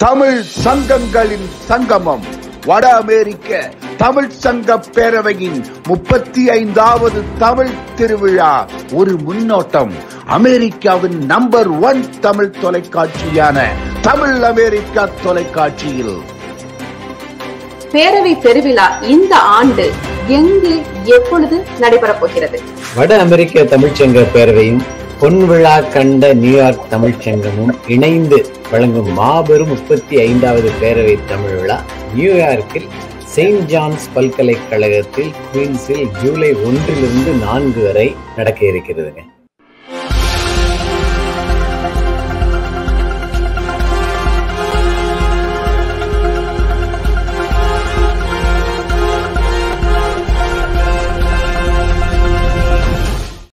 தமிழ் சங்கங்களின் சங்கமம் வட அமெரிக்க தமிழ் சங்க பேரவையின் 35வது தமிழ் திருவிழா ஒரு முன்னோட்டம். அமெரிக்காவின் நம்பர் 1 தமிழ் தொலைக்காட்சியான தமிழ் அமெரிக்கா தொலைக்காட்சியில் பேரவை பெருவிழா இந்த ஆண்டு எங்கு எப்பொழுது நடைபெறப் போகிறது? வட அமெரிக்க தமிழ்ச்சங்க பேரவையும் பொன்விழா கண்ட நியூயார்க் தமிழ்ச்சங்கமும் இணைந்து வழங்கும் மாபெரும் 35வது பேரவை தமிழ் விழா நியூயார்க்கில் செயின்ட் ஜான்ஸ் பல்கலைக்கழகத்தில் குயின்ஸில் ஜூலை 1 to 4 வரை நடக்க இருக்கிறதுங்க.